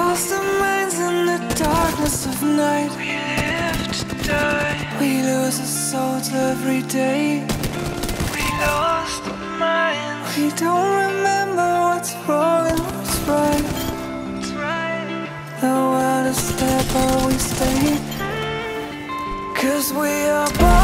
lost our minds in the darkness of night. We live to die. We lose our souls every day. We lost our minds. We don't remember what's wrong and what's right. The world is there but we stay, 'cause we are born.